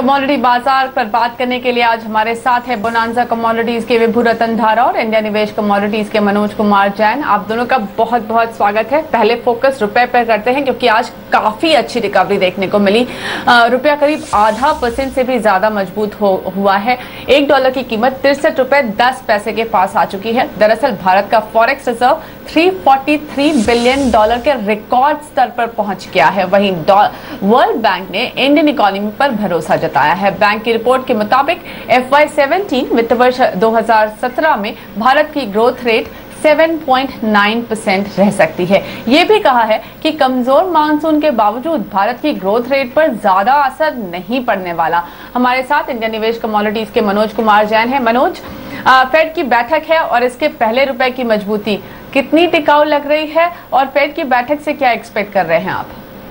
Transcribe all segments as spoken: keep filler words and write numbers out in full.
Commodity बाजार पर बात करने के लिए आज हमारे साथ है बोनांजा कमोडिटीज के विभू रतनधारा और इंडिया निवेश कमोडिटीज के मनोज कुमार जैन। आप दोनों का बहुत बहुत स्वागत है। पहले फोकस रुपए पर करते हैं क्योंकि आज काफी अच्छी रिकवरी देखने को मिली। रुपया करीब आधा परसेंट से भी ज्यादा मजबूत हो हुआ है। एक डॉलर की कीमत तिरसठ रुपए दस पैसे के पास आ चुकी है। दरअसल भारत का फॉरेक्स रिजर्व तीन सौ तैंतालीस बिलियन डॉलर के रिकॉर्ड स्तर पर पहुंच गया है। वहीं वर्ल्ड बैंक ने इंडियन इकोनॉमी पर भरोसा जताया है। बैंक की रिपोर्ट के मुताबिक एफ वाई सत्रह वित्त वर्ष दो हज़ार सत्रह में भारत की ग्रोथ रेट सात पॉइंट नौ परसेंट रह सकती है। ये भी कहा है कि कमजोर मानसून के बावजूद भारत की ग्रोथ रेट पर ज्यादा असर नहीं पड़ने वाला। हमारे साथ इंडिया निवेश कमोडिटीज के मनोज कुमार जैन है। मनोज, फेड की बैठक है और इसके पहले रुपए की मजबूती कितनी टिकाऊ लग रही है और फेड की बैठक से क्या एक्सपेक्ट कर रहे हैं आप?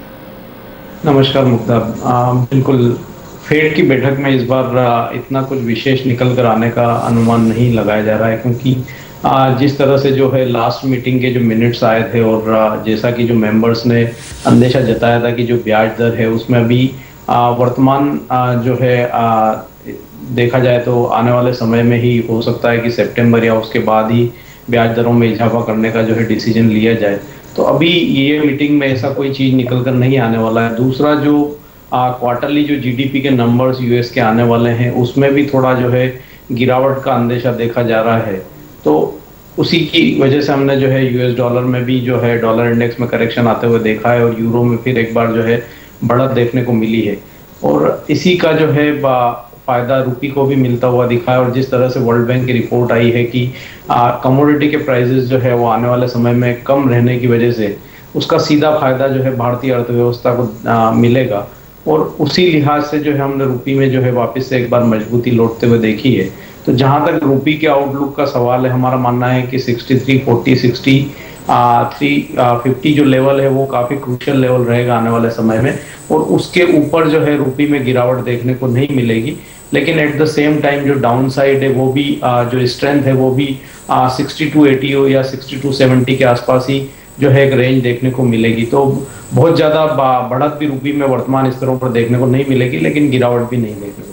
नमस्कार मुक्ता, बिल्कुल फेड की बैठक में इस बार इतना कुछ विशेष निकल कर आने का अनुमान नहीं लगाया जा रहा है, क्योंकि जिस तरह से जो है लास्ट मीटिंग के जो मिनट्स आए थे और जैसा कि जो मेंबर्स ने अंदेशा जताया था कि जो ब्याज दर है उसमें अभी वर्तमान जो है देखा जाए तो आने वाले समय में ही हो सकता है कि सितंबर या उसके बाद ही ब्याज दरों में इजाफा करने का जो है डिसीजन लिया जाए। तो अभी ये मीटिंग में ऐसा कोई चीज़ निकल कर नहीं आने वाला है। दूसरा, जो क्वार्टरली जो जीडीपी के नंबर्स यूएस के आने वाले हैं उसमें भी थोड़ा जो है गिरावट का अंदेशा देखा जा रहा है। तो उसी की वजह से हमने जो है यूएस डॉलर में भी जो है डॉलर इंडेक्स में करेक्शन आते हुए देखा है और यूरो में फिर एक बार जो है बढ़त देखने को मिली है। और इसी का जो है फायदा रुपी को भी मिलता हुआ दिखा है। और जिस तरह से वर्ल्ड बैंक की रिपोर्ट आई है कि कमोडिटी के प्राइसेस जो है वो आने वाले समय में कम रहने की वजह से उसका सीधा फायदा जो है भारतीय अर्थव्यवस्था को आ, मिलेगा। और उसी लिहाज से जो है हमने रुपी में जो है वापस से एक बार मजबूती लौटते हुए देखी है। तो जहां तक रुपी के आउटलुक का सवाल है, हमारा मानना है कि तिरेसठ, चालीस, साठ, तीन सौ पचास जो लेवल है वो काफी क्रूशियल लेवल रहेगा आने वाले समय में। और उसके ऊपर जो है रुपी में गिरावट देखने को नहीं मिलेगी। लेकिन एट द सेम टाइम जो डाउन साइड है वो भी जो स्ट्रेंथ है वो भी बासठ टू अस्सी हो या साठ टू सत्तर के आसपास ही जो है एक रेंज देखने को मिलेगी। तो बहुत ज्यादा बढ़त भी रुपी में वर्तमान स्तरों पर देखने को नहीं मिलेगी, लेकिन गिरावट भी नहीं देखने को।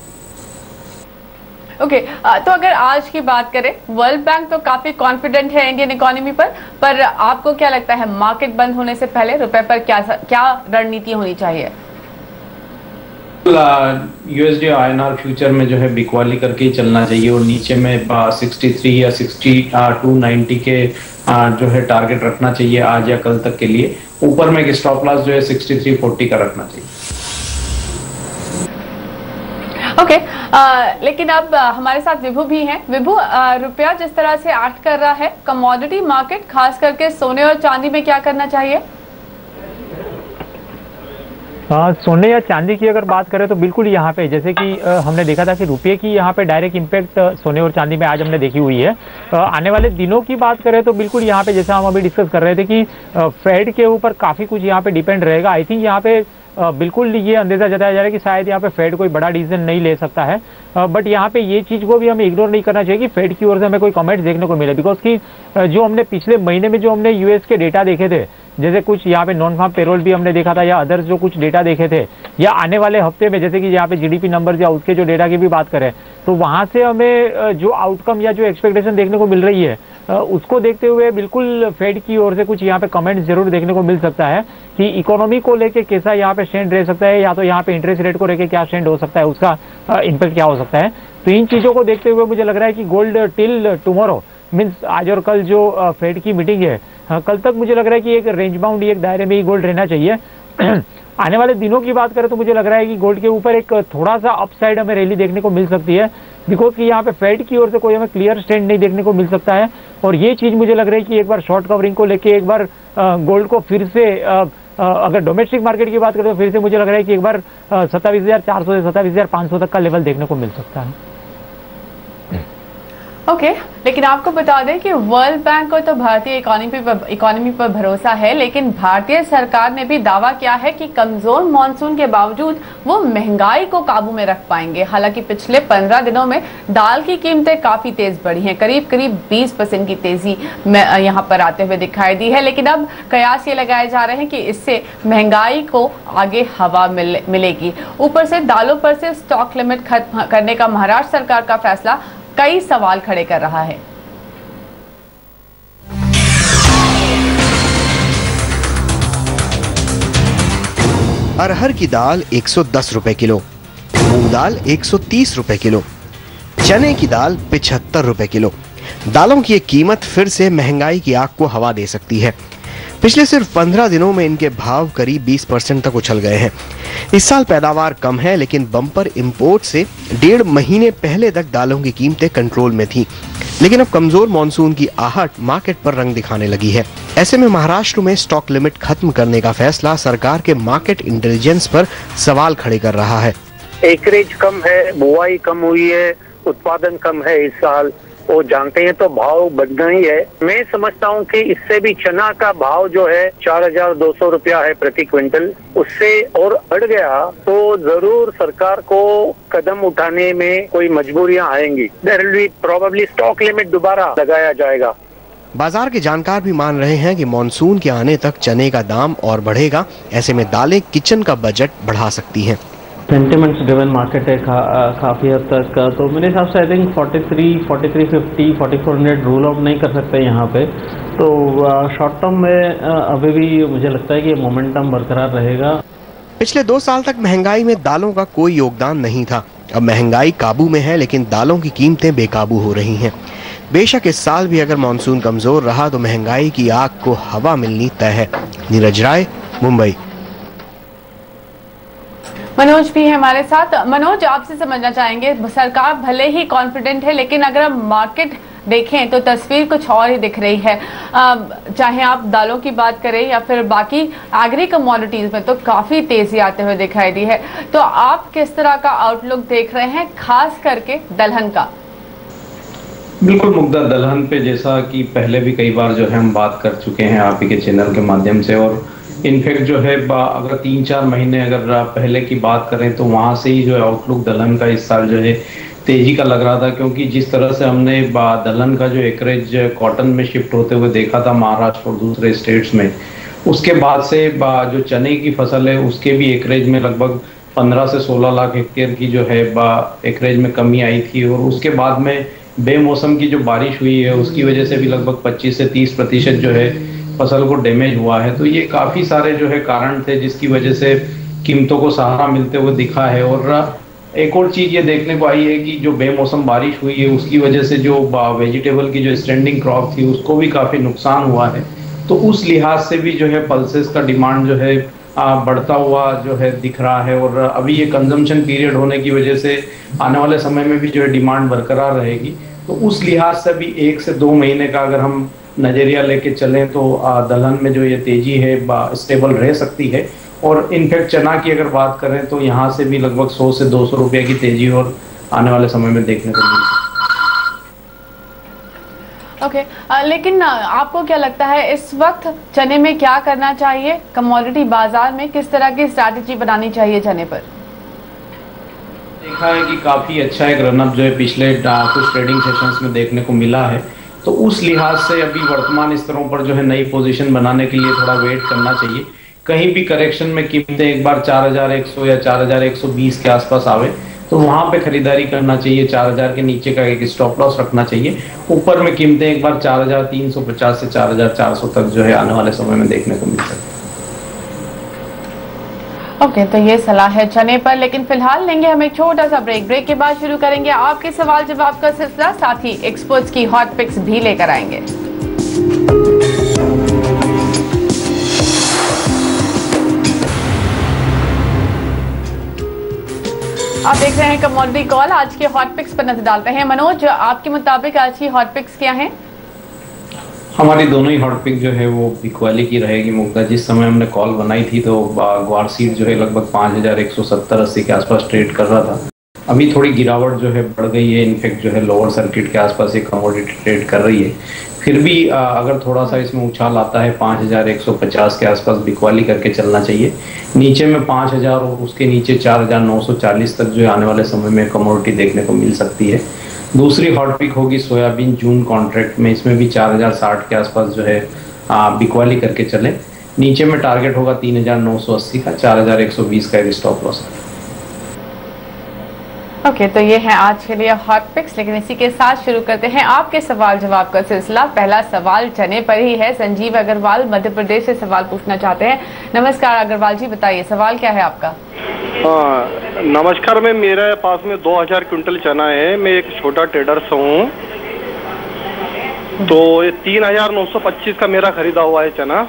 ओके okay, तो अगर आज की बात करें, वर्ल्ड बैंक तो काफी कॉन्फिडेंट है इंडियन इकोनॉमी पर, पर आपको क्या लगता है मार्केट बंद होने से पहले रुपए पर क्या क्या रणनीति होनी चाहिए? यूएसडी आईएनआर फ्यूचर में जो है बिकवाली करके ही चलना चाहिए और नीचे में तिरेसठ या बासठ टू नब्बे के जो है टारगेट रखना चाहिए आज या कल तक के लिए। ऊपर में एक स्टॉप लॉस जो है तिरेसठ चालीस का रखना चाहिए। ओके okay, लेकिन अब हमारे साथ विभू भी हैं। विभू, रुपया जिस तरह से एक्ट कर रहा है, कमोडिटी मार्केट खास करके सोने और चांदी में क्या करना चाहिए? आ, सोने या चांदी की अगर बात करें तो बिल्कुल यहाँ पे जैसे कि आ, हमने देखा था कि रुपये की यहाँ पे डायरेक्ट इम्पैक्ट सोने और चांदी में आज हमने देखी हुई है। आ, आने वाले दिनों की बात करें तो बिल्कुल यहाँ पे जैसा हम अभी डिस्कस कर रहे थे कि फेड के ऊपर काफ़ी कुछ यहाँ पे डिपेंड रहेगा। आई थिंक यहाँ पे आ, बिल्कुल ये अंदेशा जताया जा रहा है कि शायद यहाँ पे फेड कोई बड़ा डिसीजन नहीं ले सकता है। बट यहाँ पे ये चीज़ को भी हमें इग्नोर नहीं करना चाहिए कि फेड की ओर से हमें कोई कमेंट्स देखने को मिले, बिकॉज कि जो हमने पिछले महीने में जो हमने यूएस के डेटा देखे थे, जैसे कुछ यहाँ पे नॉन फार्म पेरोल भी हमने देखा था या अदर्स जो कुछ डेटा देखे थे, या आने वाले हफ्ते में जैसे कि यहाँ पे जीडीपी नंबर्स या उसके जो डेटा की भी बात करें तो वहाँ से हमें जो आउटकम या जो एक्सपेक्टेशन देखने को मिल रही है उसको देखते हुए बिल्कुल फेड की ओर से कुछ यहाँ पे कमेंट्स जरूर देखने को मिल सकता है कि इकोनॉमी को लेके कैसा यहाँ पे स्टैंड रह सकता है, या तो यहाँ पे इंटरेस्ट रेट को लेके क्या स्टैंड हो सकता है, उसका इम्पैक्ट क्या हो सकता है। तो इन चीज़ों को देखते हुए मुझे लग रहा है कि गोल्ड टिल टुमारो मीन्स आज और कल जो फेड की मीटिंग है, कल तक मुझे लग रहा है कि एक रेंज बाउंड एक दायरे में ही गोल्ड रहना चाहिए। आने वाले दिनों की बात करें तो मुझे लग रहा है कि गोल्ड के ऊपर एक थोड़ा सा अपसाइड हमें रैली देखने को मिल सकती है, बिकॉज कि यहाँ पे फेड की ओर से कोई हमें क्लियर स्टैंड नहीं देखने को मिल सकता है। और ये चीज़ मुझे लग रही है कि एक बार शॉर्ट कवरिंग को लेके एक बार गोल्ड को फिर से आ, आ, अगर डोमेस्टिक मार्केट की बात करें तो फिर से मुझे लग रहा है कि एक बार सत्ताईस हजार चार सौ से सत्ताईस हजार पाँच सौ तक का लेवल देखने को मिल सकता है। ओके okay, लेकिन आपको बता दें कि वर्ल्ड बैंक को तो भारतीय इकोनॉमी पर इकोनॉमी पर भरोसा है, लेकिन भारतीय सरकार ने भी दावा किया है कि कमजोर मॉनसून के बावजूद वो महंगाई को काबू में रख पाएंगे। हालांकि पिछले पंद्रह दिनों में दाल की कीमतें काफी तेज बढ़ी हैं, करीब करीब बीस परसेंट की तेजी में यहाँ पर आते हुए दिखाई दी है। लेकिन अब कयास ये लगाए जा रहे हैं कि इससे महंगाई को आगे हवा मिल, मिलेगी। ऊपर से दालों पर से स्टॉक लिमिट खत्म करने का महाराष्ट्र सरकार का फैसला कई सवाल खड़े कर रहा है। अरहर की दाल एक सौ दस रुपए किलो, मूंग दाल एक सौ तीस रुपए किलो, चने की दाल पिछहत्तर रुपए किलो। दालों की ये कीमत फिर से महंगाई की आग को हवा दे सकती है। पिछले सिर्फ पंद्रह दिनों में इनके भाव करीब बीस परसेंट तक उछल गए हैं। इस साल पैदावार कम है, लेकिन बम्पर इंपोर्ट से डेढ़ महीने पहले तक दालों की कीमतें कंट्रोल में थीं। लेकिन अब कमजोर मॉनसून की आहट मार्केट पर रंग दिखाने लगी है। ऐसे में महाराष्ट्र में स्टॉक लिमिट खत्म करने का फैसला सरकार के मार्केट इंटेलिजेंस पर सवाल खड़े कर रहा है। एकरेज कम है, बुआई कम हुई है, उत्पादन कम है इस साल, वो जानते हैं तो भाव बढ़ गई है। मैं समझता हूँ कि इससे भी चना का भाव जो है चार हजार दो सौ रुपया है प्रति क्विंटल, उससे और बढ़ गया तो जरूर सरकार को कदम उठाने में कोई मजबूरियां आएंगी। There will be probably stock limit दोबारा लगाया जाएगा। बाजार के जानकार भी मान रहे हैं कि मॉनसून के आने तक चने का दाम और बढ़ेगा। ऐसे में दालें किचन का बजट बढ़ा सकती हैं। सेंटिमेंट्स ड्रिवन मार्केट है का, काफ़ी हद तक का, तो मेरे हिसाब से आई थिंक तैंतालीस, तैंतालीस सौ पचास, चौवालीस सौ रूल आउट नहीं कर सकते यहाँ पे। तो शॉर्ट टर्म में अभी भी मुझे लगता है कि मोमेंटम बरकरार रहेगा। पिछले दो साल तक महंगाई में दालों का कोई योगदान नहीं था। अब महंगाई काबू में है, लेकिन दालों की कीमतें बेकाबू हो रही हैं। बेशक इस साल भी अगर मानसून कमजोर रहा तो महंगाई की आग को हवा मिलनी तय है। नीरज राय, मुंबई। मनोज भी है हमारे साथ। मनोज, आपसे समझना चाहेंगे, सरकार भले ही कॉन्फिडेंट है, लेकिन अगर हम मार्केट देखें तो तस्वीर कुछ और ही दिख रही है। चाहे आप दालों की बात करें या फिर बाकी एग्री कमोडिटीज में तो काफी तेजी आते हुए दिखाई दी है। तो आप किस तरह का आउटलुक देख रहे हैं, खास करके दलहन का? बिल्कुल मुग्धा, दलहन पे जैसा कि पहले भी कई बार जो है हम बात कर चुके हैं आप ही के चैनल के माध्यम से, और इनफैक्ट जो है अगर तीन चार महीने अगर पहले की बात करें तो वहाँ से ही जो है आउटलुक दलहन का इस साल जो है तेजी का लग रहा था, क्योंकि जिस तरह से हमने दलहन का जो एकरेज कॉटन में शिफ्ट होते हुए देखा था महाराष्ट्र और दूसरे स्टेट्स में, उसके बाद से जो चने की फसल है उसके भी एकरेज में लगभग पंद्रह से सोलह लाख हेक्टेयर की जो है एकरेज में कमी आई थी। और उसके बाद में बेमौसम की जो बारिश हुई है उसकी वजह से भी लगभग पच्चीस से तीस प्रतिशत जो है फसल को डैमेज हुआ है। तो ये काफ़ी सारे जो है कारण थे जिसकी वजह से कीमतों को सहारा मिलते हुए दिखा है। और एक और चीज़ ये देखने को आई है कि जो बेमौसम बारिश हुई है उसकी वजह से जो वेजिटेबल की जो स्टैंडिंग क्रॉप थी उसको भी काफ़ी नुकसान हुआ है। तो उस लिहाज से भी जो है पल्सेस का डिमांड जो है बढ़ता हुआ जो है दिख रहा है। और अभी ये कंजम्पशन पीरियड होने की वजह से आने वाले समय में भी जो है डिमांड बरकरार रहेगी। तो उस लिहाज से भी एक से दो महीने का अगर हम नजरिया लेके चलें तो दलहन में जो ये तेजी है स्टेबल रह सकती है। और इनफैक्ट चना की अगर बात करें तो यहाँ से भी लगभग सौ से दो सौ रुपये की तेजी और आने वाले समय में देखने को मिलेगी। ओके okay, लेकिन आपको क्या लगता है इस वक्त चने में क्या करना चाहिए? कमोडिटी बाजार में किस तरह की स्ट्रैटेजी बनानी चाहिए चने पर? देखा है कि काफ़ी अच्छा एक रनअप जो है पिछले कुछ ट्रेडिंग सेशंस में देखने को मिला है। तो उस लिहाज से अभी वर्तमान स्तरों पर जो है नई पोजीशन बनाने के लिए थोड़ा वेट करना चाहिए। कहीं भी करेक्शन में कीमतें एक बार चार हज़ार एक सौ या चार हज़ार एक सौ बीस के आसपास आवे तो वहां पे खरीदारी करना चाहिए। चार हज़ार के नीचे का एक स्टॉप लॉस रखना चाहिए। ऊपर में कीमतें एक बार चार हज़ार तीन सौ पचास से चार हज़ार चार सौ तक जो है आने वाले समय में देखने को मिल सकता है। ओके okay, तो ये सलाह है चने पर। लेकिन फिलहाल लेंगे हम एक छोटा सा ब्रेक। ब्रेक के बाद शुरू करेंगे आपके सवाल जवाब का सिलसिला, साथ ही एक्सपर्ट्स की हॉट पिक्स भी लेकर आएंगे। आप देख रहे हैं कमोडिटी कॉल। आज के हॉट पिक्स पर नजर डालते हैं। मनोज, आपके मुताबिक आज की हॉट पिक्स क्या हैं? हमारी दोनों ही हॉट पिक जो है वो बिकवाली की रहेगी मुग्धा। जिस समय हमने कॉल बनाई थी तो ग्वार सीड जो है लगभग पाँच हज़ार एक सौ सत्तर अस्सी के आसपास ट्रेड कर रहा था। अभी थोड़ी गिरावट जो है बढ़ गई है, इनफैक्ट जो है लोअर सर्किट के आसपास ये कमोडिटी ट्रेड कर रही है। फिर भी अगर थोड़ा सा इसमें उछाल आता है पाँच हज़ार एक सौ पचास के आसपास बिकवाली करके चलना चाहिए। नीचे में पाँच हज़ार और उसके नीचे चार हज़ार नौ सौ चालीस तक जो है आने वाले समय में कमोडिटी देखने को मिल सकती है। दूसरी हॉट पिक होगी सोयाबीन जून कॉन्ट्रैक्ट में, इसमें भी चार हज़ार साठ के आसपास जो है बिकवाली करके चले। नीचे में टारगेट होगा तीन हज़ार नौ सौ अस्सी का, चार हज़ार एक सौ बीस का एक स्टॉप लॉस है। ओके okay, तो ये है आज के लिए हॉट पिक्स, लेकिन इसी के साथ शुरू करते हैं आपके सवाल जवाब का सिलसिला। पहला सवाल चने पर ही है। संजीव अग्रवाल मध्य प्रदेश से सवाल पूछना चाहते हैं। नमस्कार अग्रवाल जी, बताइए सवाल क्या है आपका? हाँ नमस्कार, मैं मेरे पास में दो हज़ार क्विंटल चना है। मैं एक छोटा ट्रेडर हूँ, तो ये तीन हज़ार नौ सौ पच्चीस का मेरा खरीदा हुआ है चना।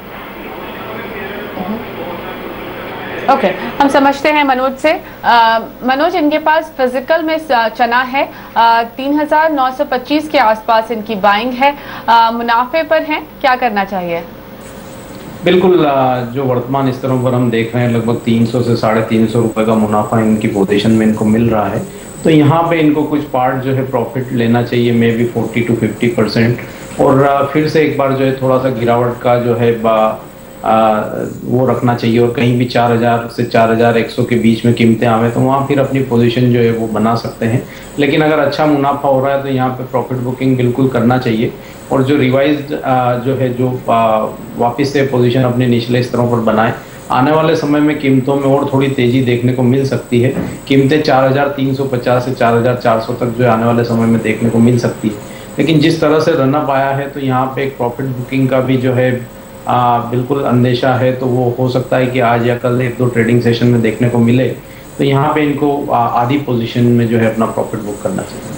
ओके okay, हम समझते हैं मनोज से। आ, मनोज, इनके पास फिजिकल में चना है, तीन हजार नौ सौ पच्चीस के आसपास इनकी बाइंग है, आ, मुनाफे पर हैं, क्या करना चाहिए? बिल्कुल, जो वर्तमान स्तरों पर हम देख रहे हैं लगभग तीन सौ से साढ़े तीन सौ रुपए का मुनाफा इनकी पोजीशन में इनको मिल रहा है। तो यहाँ पे इनको कुछ पार्ट जो है प्रॉफिट लेना चाहिए, maybe forty to fifty percent, और फिर से एक बार जो है थोड़ा सा गिरावट का जो है बा आ, वो रखना चाहिए, और कहीं भी चार हज़ार से चार हज़ार एक सौ के बीच में कीमतें आवे तो वहाँ फिर अपनी पोजीशन जो है वो बना सकते हैं। लेकिन अगर अच्छा मुनाफा हो रहा है तो यहाँ पे प्रॉफिट बुकिंग बिल्कुल करना चाहिए, और जो रिवाइज्ड जो है जो आ, वापस से पोजीशन अपने निचले स्तरों पर बनाए। आने वाले समय में कीमतों में और थोड़ी तेजी देखने को मिल सकती है। कीमतें चार हज़ार तीन सौ पचास से चार हज़ार चार सौ तक जो है आने वाले समय में देखने को मिल सकती है। लेकिन जिस तरह से रनअप आया है तो यहाँ पे एक प्रॉफिट बुकिंग का भी जो है आ, बिल्कुल अंदेशा है, तो वो हो सकता है कि आज या कल एक दो ट्रेडिंग सेशन में देखने को मिले। तो यहाँ पे इनको आधी पोजीशन में जो है अपना प्रॉफिट बुक करना चाहिए।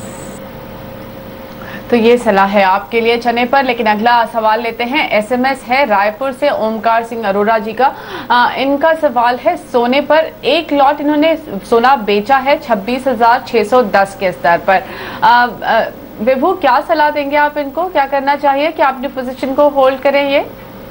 तो ये सलाह है आपके लिए चने पर। लेकिन अगला सवाल लेते हैं। एसएमएस है रायपुर से ओमकार सिंह अरोड़ा जी का। आ, इनका सवाल है सोने पर। एक लॉट इन्होंने सोना बेचा है छब्बीस हजार छह सौ दस के स्तर पर। आ, आ, विभू, क्या सलाह देंगे आप इनको? क्या करना चाहिए? क्या अपनी पोजीशन को होल्ड करें? ये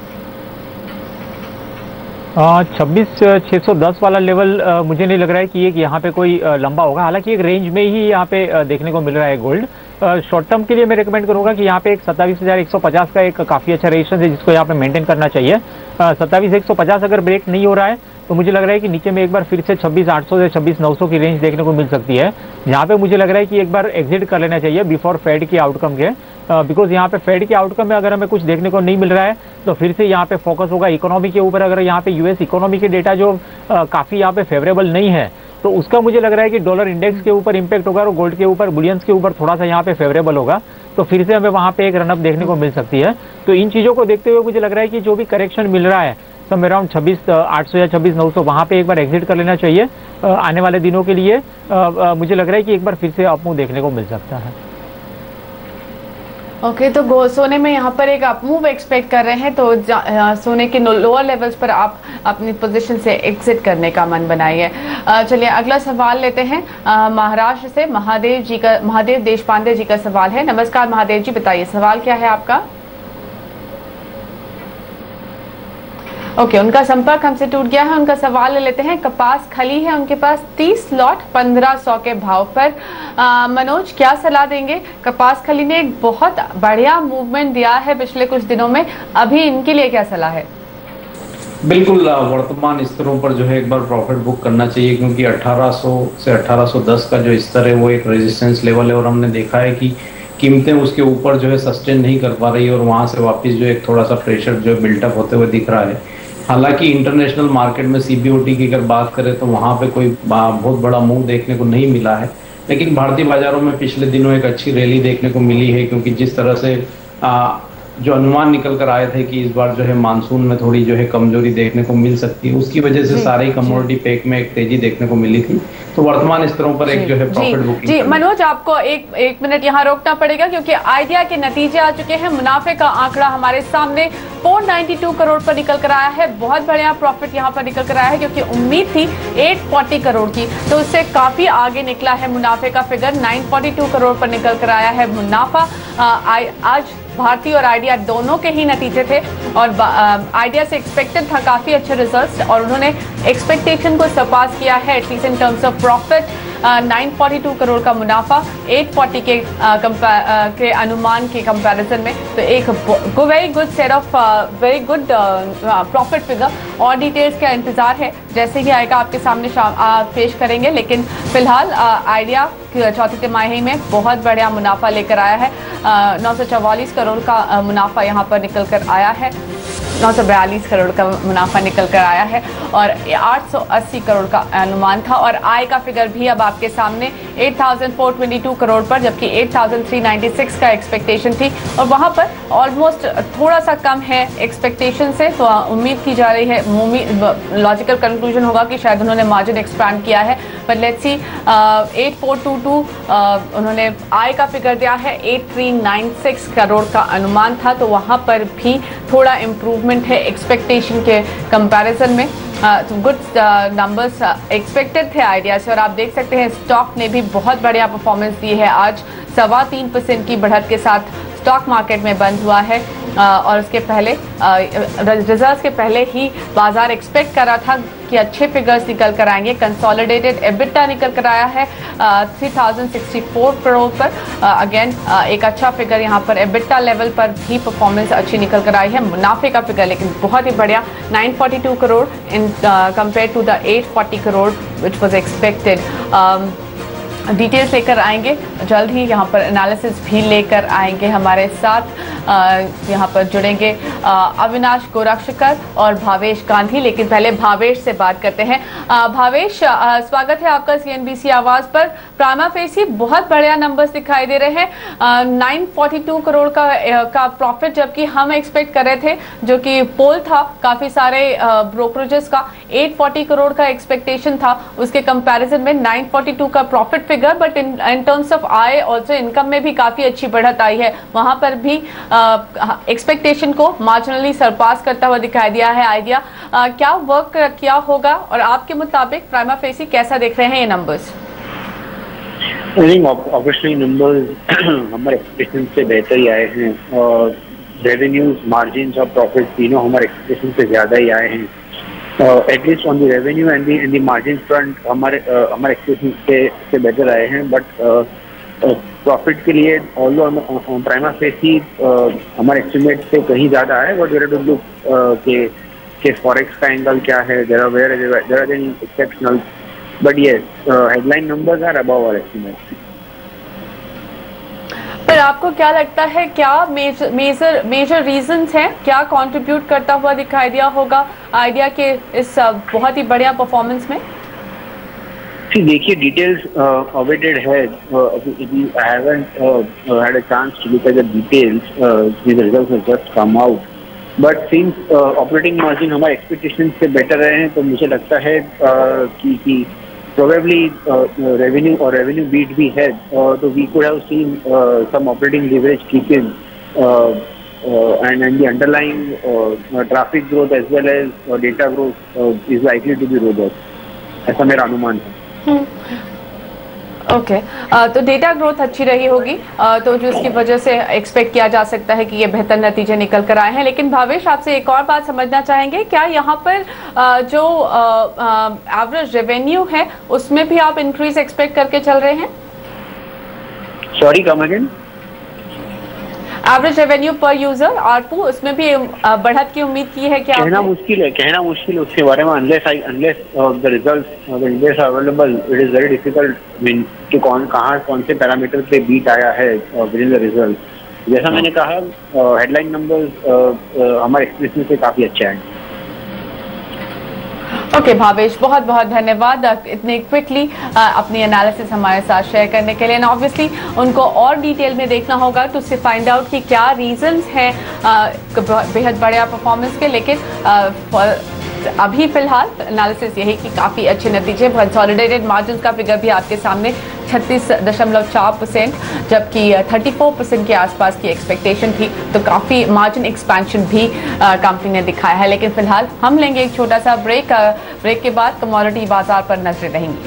छब्बीस छः सौ दस वाला लेवल आ, मुझे नहीं लग रहा है कि एक यहाँ पे कोई आ, लंबा होगा। हालांकि एक रेंज में ही यहाँ पे आ, देखने को मिल रहा है गोल्ड। शॉर्ट टर्म के लिए मैं रिकमेंड करूंगा कि यहाँ पे एक सत्ताईस हजार एक सौ पचास का एक काफ़ी अच्छा रेजिस्टेंस है जिसको यहाँ पे मेंटेन करना चाहिए। सत्ताईस एक सौ पचास अगर ब्रेक नहीं हो रहा है तो मुझे लग रहा है कि नीचे में एक बार फिर से छब्बीस आठ सौ से छब्बीस नौ सौ की रेंज देखने को मिल सकती है, जहाँ पे मुझे लग रहा है कि एक बार एग्जिट कर लेना चाहिए बिफोर फेड की आउटकम के। बिकॉज यहाँ पे फेड के आउटकम में अगर हमें कुछ देखने को नहीं मिल रहा है तो फिर से यहाँ पे फोकस होगा इकोनॉमी के ऊपर। अगर यहाँ पे यूएस इकोनॉमी के डेटा जो काफ़ी यहाँ पे फेवरेबल नहीं है तो उसका मुझे लग रहा है कि डॉलर इंडेक्स के ऊपर इंपैक्ट होगा और गोल्ड के ऊपर, बुलियंस के ऊपर थोड़ा सा यहाँ पे फेवरेबल होगा, तो फिर से हमें वहाँ पे एक रनअप देखने को मिल सकती है। तो इन चीज़ों को देखते हुए मुझे लग रहा है कि जो भी करेक्शन मिल रहा है सब अराउंड छब्बीस आठ सौ या छब्बीस नौ सौ वहाँ पे एक बार एग्जिट कर लेना चाहिए। आने वाले दिनों के लिए मुझे लग रहा है कि एक बार फिर से अपमूव देखने को मिल सकता है। ओके okay, तो सोने में यहाँ पर एक अपमूव एक्सपेक्ट कर रहे हैं, तो सोने के लोअर लेवल्स पर आप अपनी पोजीशन से एग्जिट करने का मन बनाइए। चलिए अगला सवाल लेते हैं। महाराष्ट्र से महादेव जी का महादेव देशपांडे जी का सवाल है। नमस्कार महादेव जी, बताइए सवाल क्या है आपका? ओके okay, उनका संपर्क हमसे टूट गया है। उनका सवाल ले लेते हैं। कपास खली है उनके पास तीस लॉट पंद्रह सौ के भाव पर। आ, मनोज, क्या सलाह देंगे? कपास खली ने एक बहुत बढ़िया मूवमेंट दिया है पिछले कुछ दिनों में, अभी इनके लिए क्या सलाह है? बिल्कुल, वर्तमान स्तरों पर जो है एक बार प्रॉफिट बुक करना चाहिए, क्योंकि अठारह सौ से अठारह सौ दस का जो स्तर है वो एक रेजिस्टेंस लेवल है, और हमने देखा है कि कीमतें उसके ऊपर जो है सस्टेन नहीं कर पा रही है, और वहाँ से वापस जो एक थोड़ा सा प्रेशर जो है बिल्टअप होते हुए दिख रहा है। हालांकि इंटरनेशनल मार्केट में सीबीओटी की अगर बात करें तो वहाँ पे कोई बहुत बड़ा मूव देखने को नहीं मिला है, लेकिन भारतीय बाजारों में पिछले दिनों एक अच्छी रैली देखने को मिली है, क्योंकि जिस तरह से आ, जो अनुमान निकल कर आए थे कि इस बार जो है मानसून में थोड़ी जो है कमजोरी देखने को मिल सकती है, उसकी वजह से सारे कमोडिटी पैक में एक तेजी देखने को मिली थी। तो वर्तमान स्तरों पर एक जो है प्रॉफिट बुकिंग। जी मनोज, आपको एक एक मिनट यहाँ रोकना पड़ेगा, क्योंकि आइडिया के नतीजे आ चुके हैं। मुनाफे का आंकड़ा हमारे सामने चार सौ बानवे करोड़ पर निकल कर आया है। बहुत बढ़िया प्रॉफिट यहाँ पर निकल कर आया है, क्योंकि उम्मीद थी आठ सौ चालीस करोड़ की, तो उससे काफी आगे निकला है मुनाफे का फिगर। नौ सौ बयालीस करोड़ पर निकल कर आया है मुनाफा। आज भारतीय और आइडिया दोनों के ही नतीजे थे, और आइडिया से एक्सपेक्टेड था काफी अच्छे रिजल्ट्स, और उन्होंने एक्सपेक्टेशन को सरपास किया है at least in terms of profit. Nine forty two crore का मुनाफा एट फोर्टी के आ, आ, के अनुमान के कंपैरिजन में, तो एक very good set of very good profit figure. और डिटेल्स का इंतजार है, जैसे ही आएगा आपके सामने आ, पेश करेंगे। लेकिन फिलहाल आइडिया चौथी तिमाही में बहुत बढ़िया मुनाफा लेकर आया है। नौ सौ चौवालीस करोड़ का आ, मुनाफा यहाँ पर निकल कर आया है, नौ सौ बयालीस करोड़ का मुनाफा निकल कर आया है और आठ सौ अस्सी करोड़ का अनुमान था। और आय का फिगर भी अब आपके सामने आठ हज़ार चार सौ बाईस करोड़ पर, जबकि आठ हज़ार तीन सौ छियानवे का एक्सपेक्टेशन थी और वहां पर ऑलमोस्ट थोड़ा सा कम है एक्सपेक्टेशन से। तो उम्मीद की जा रही है, लॉजिकल कंक्लूजन होगा कि शायद उन्होंने मार्जिन एक्सपैंड किया है। पर लेट्स सी, आठ हज़ार चार सौ बाईस उन्होंने आय का फिगर दिया है, आठ हज़ार तीन सौ छियानवे करोड़ का अनुमान था, तो वहां पर भी थोड़ा इम्प्रूवमेंट है एक्सपेक्टेशन के कंपैरिजन में। गुड नंबर्स एक्सपेक्टेड थे आइडिया से और आप देख सकते हैं स्टॉक ने भी बहुत बढ़िया परफॉर्मेंस दी है। आज सवा तीन परसेंट की बढ़त के साथ स्टॉक मार्केट में बंद हुआ है और उसके पहले रिजल्ट्स के पहले ही बाजार एक्सपेक्ट कर रहा था कि अच्छे फिगर्स निकल कर आएंगे। कंसोलिडेटेड एबिटा निकल कर आया है three thousand sixty four crore पर। अगेन एक अच्छा फिगर यहाँ पर एबिटा लेवल पर भी परफॉर्मेंस अच्छी निकल कर आई है। मुनाफे का फिगर लेकिन बहुत ही बढ़िया, nine forty two crore in compare to the eight forty crore which was expected. Details लेकर आएंगे जल्द ही, यहाँ पर एनालिसिस भी लेकर आएंगे। हमारे साथ यहाँ पर जुड़ेंगे अविनाश गोरक्षकर और भावेश गांधी, लेकिन पहले भावेश से बात करते हैं। भावेश, स्वागत है आपका सीएनबीसी आवाज पर। प्राइमा फेसी बहुत बढ़िया नंबर्स दिखाई दे रहे हैं, नाइन फोर्टी टू करोड़ का का प्रॉफिट, जबकि हम एक्सपेक्ट कर रहे थे, जो कि पोल था काफी सारे ब्रोकरेजेस का, आठ सौ चालीस करोड़ का एक्सपेक्टेशन था, उसके कंपैरिजन में नाइन फोर्टी टू का profit figure. But in in terms of आय ऑल्सो इनकम में भी काफी अच्छी बढ़त आई है, वहां पर भी एक्सपेक्टेशन को मार्जिनली सरपास करता हुआ दिखाई दिया है आइडिया। क्या वर्क किया होगा और आपके मुताबिक प्राइमा फेसी कैसा देख रहे हैं ये नंबर्स? ऑब्वियसली नंबर्स हमारे एक्सपेक्टेशन से बेहतर ही आए हैं और रेवेन्यूज, मार्जिन और प्रॉफिट तीनों हमारे एक्सपेक्टेशन से ज्यादा ही आए हैं। At least on the revenue and the and the margin front हमारे uh, हमारे एक्सपेक्टेशन से से बेटर आए हैं। बट प्रॉफिट uh, के लिए ऑल्दो प्राइमा फेसी हमारे एस्टिमेट से कहीं ज़्यादा है। बट वेयर टू लुक के के फॉरेक्स का एंगल क्या है, there are where there are any exceptional, but yes headline numbers are above our estimate. पर आपको क्या लगता है, क्या मेजर मेजर मेजर रीजंस हैं, क्या कंट्रीब्यूट करता हुआ दिखाई दिया होगा आइडिया के इस बहुत ही बढ़िया परफॉर्मेंस में? देखिए डिटेल्स अवेटेड है, I haven't had a chance to look at the details, the results have just come out, but since operating margin हमारे एक्सपेक्टेशन से बेटर रहे हैं, तो मुझे लगता है uh, कि, कि probably uh, revenue or revenue beat we had, uh, so we could have seen uh, some operating leverage kick in, uh, uh, and, and the underlying uh, uh, traffic growth as well as uh, data growth uh, is likely to be robust. ऐसा मेरा अनुमान है। Okay okay. तो data growth अच्छी रही होगी, तो जो इसकी वजह से एक्सपेक्ट किया जा सकता है कि ये बेहतर नतीजे निकल कर आए हैं। लेकिन भावेश, आपसे एक और बात समझना चाहेंगे, क्या यहाँ पर जो एवरेज रेवेन्यू है उसमें भी आप इंक्रीज एक्सपेक्ट करके चल रहे हैं? Sorry, come again. Average revenue per user ARPU, उसमें भी बढ़त की उम्मीद की है क्या? कहना मुश्किल है कहना मुश्किल उसके बारे में, unless I unless the results the results are available, it is very difficult mean कि कौन कहाँ कौन से पैरामीटर पे बीट आया है विद इन द रिजल्ट। जैसा मैंने कहा, हेडलाइन नंबर्स हमारे एक्सपेक्टेशन से काफी अच्छे हैं। ओके okay, भावेश, बहुत बहुत धन्यवाद इतने क्विकली अपनी एनालिसिस हमारे साथ शेयर करने के लिए। एंड ऑब्वियसली उनको और डिटेल में देखना होगा टू से फाइंड आउट कि क्या रीजंस हैं बेहद बढ़िया परफॉर्मेंस के। लेकिन uh, अभी फिलहाल एनालिसिस यही कि काफ़ी अच्छे नतीजे। कंसोलिडेटेड मार्जिन का फिगर भी आपके सामने छत्तीस दशमलव चार परसेंट, जबकि चौंतीस परसेंट के आसपास की एक्सपेक्टेशन थी, तो काफ़ी मार्जिन एक्सपेंशन भी कंपनी ने दिखाया है। लेकिन फिलहाल हम लेंगे एक छोटा सा ब्रेक, ब्रेक के बाद कमोडिटी बाजार पर नजरें रहेंगी।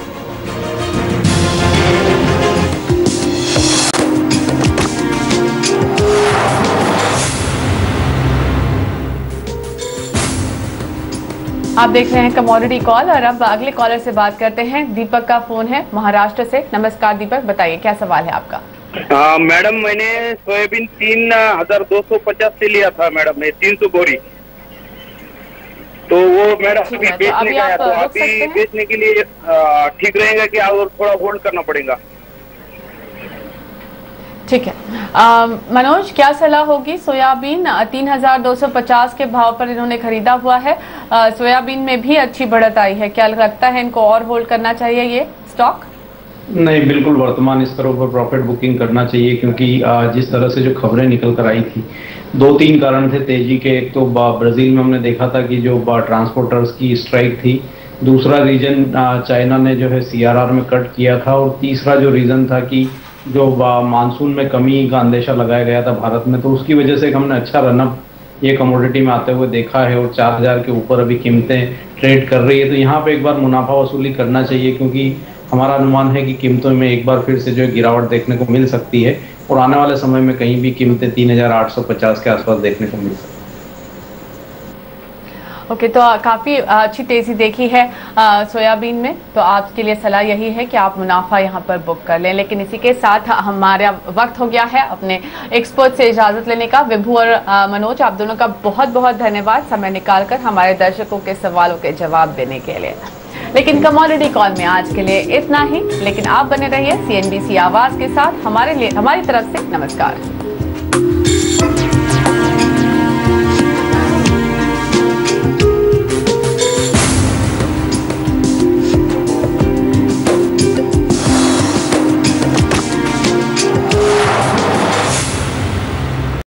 आप देख रहे हैं कमोडिटी कॉल और अब अगले कॉलर से बात करते हैं। दीपक का फोन है महाराष्ट्र से। नमस्कार दीपक, बताइए क्या सवाल है आपका। हाँ मैडम, मैंने सोयाबीन तीन हजार दो सौ पचास से लिया था मैडम, मैं तीन सौ बोरी, तो वो मैडम अभी बेचने का है, तो अभी बेचने के लिए ठीक रहेगा कि और थोड़ा होल्ड करना पड़ेगा? ठीक है। आ, मनोज, क्या सलाह होगी? सोयाबीन तीन हजार दो सौ पचास के भाव पर इन्होंने खरीदा हुआ है। आ, सोयाबीन में भी अच्छी बढ़त आई है, क्या लगता है इनको और होल्ड करना चाहिए ये स्टॉक? नहीं, बिल्कुल वर्तमान स्तरों पर प्रॉफिट बुकिंग करना चाहिए, क्योंकि जिस तरह से जो खबरें निकल कर आई थी, दो तीन कारण थे तेजी के। एक तो ब्राजील में हमने देखा था कि जो ट्रांसपोर्टर्स की स्ट्राइक थी, दूसरा रीजन चाइना ने जो है सीआरआर में कट किया था, और तीसरा जो रीजन था कि जो मानसून में कमी का अंदेशा लगाया गया था भारत में, तो उसकी वजह से हमने अच्छा रनअप ये कमोडिटी में आते हुए देखा है, और चार हजार के ऊपर अभी कीमतें ट्रेड कर रही है। तो यहाँ पे एक बार मुनाफा वसूली करना चाहिए, क्योंकि हमारा अनुमान है कि कीमतों में एक बार फिर से जो है गिरावट देखने को मिल सकती है, और आने वाले समय में कहीं भी कीमतें तीन हजार आठ सौ पचास के आसपास देखने को मिल सकती है। ओके, तो काफ़ी अच्छी तेज़ी देखी है आ, सोयाबीन में, तो आपके लिए सलाह यही है कि आप मुनाफा यहाँ पर बुक कर लें। लेकिन इसी के साथ हमारा वक्त हो गया है अपने एक्सपर्ट से इजाज़त लेने का। विभू और आ, मनोज, आप दोनों का बहुत बहुत धन्यवाद समय निकालकर हमारे दर्शकों के सवालों के जवाब देने के लिए। लेकिन कमोडिटी कॉल में आज के लिए इतना ही, लेकिन आप बने रहिए सीएनबीसी आवाज़ के साथ। हमारे लिए हमारी तरफ से नमस्कार।